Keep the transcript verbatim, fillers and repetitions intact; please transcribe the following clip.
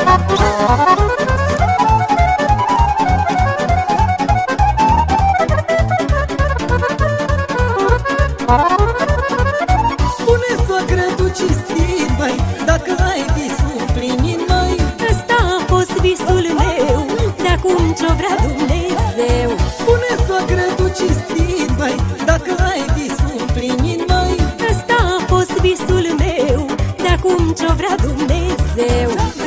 Spune, soacră, tu cinstit, măi, dacă ai visul plinit, măi. Ăsta a fost visul meu, de-acum ce-o vrea Dumnezeu. Spune, soacră, tu cinstit, măi, dacă ai visul plinit, măi. Ăsta a fost visul meu, de-acum ce-o vrea Dumnezeu.